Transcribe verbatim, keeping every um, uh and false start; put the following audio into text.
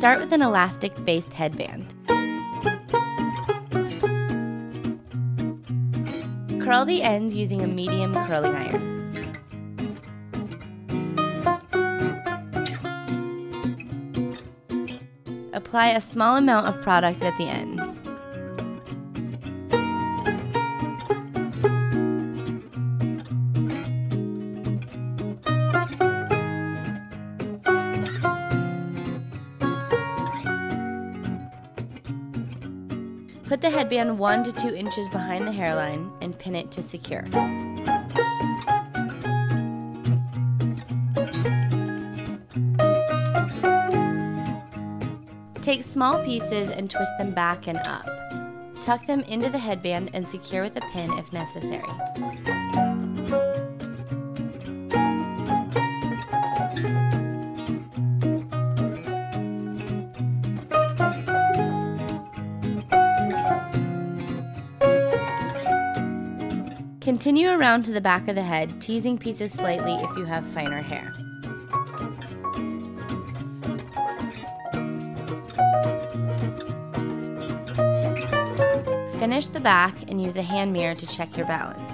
Start with an elastic-based headband. Curl the ends using a medium curling iron. Apply a small amount of product at the ends. Put the headband one to two inches behind the hairline and pin it to secure. Take small pieces and twist them back and up. Tuck them into the headband and secure with a pin if necessary. Continue around to the back of the head, teasing pieces slightly if you have finer hair. Finish the back and use a hand mirror to check your balance.